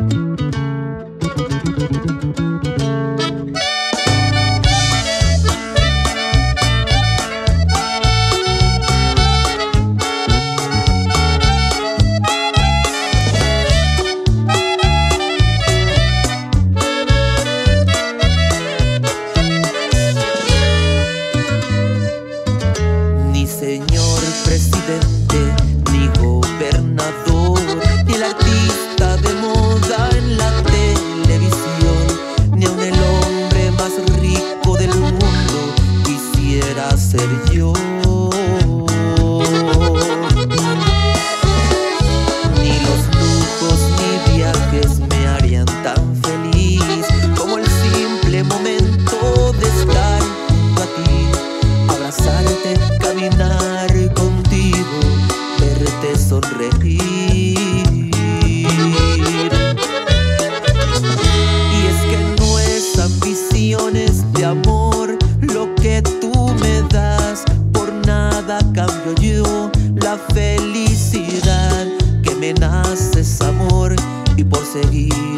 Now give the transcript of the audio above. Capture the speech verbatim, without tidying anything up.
Ni señor presidente, ni gobernador, ni el artista de moda en la televisión, ni aun el hombre más rico del mundo quisiera ser yo. Ni los lujos ni viajes me harían tan feliz como el simple momento de estar junto a ti, abrazarte, caminar contigo, verte sonreír. Y es que no es ambiciones de amor lo que tú me das, por nada cambio yo la felicidad que me nace es amor, y por seguir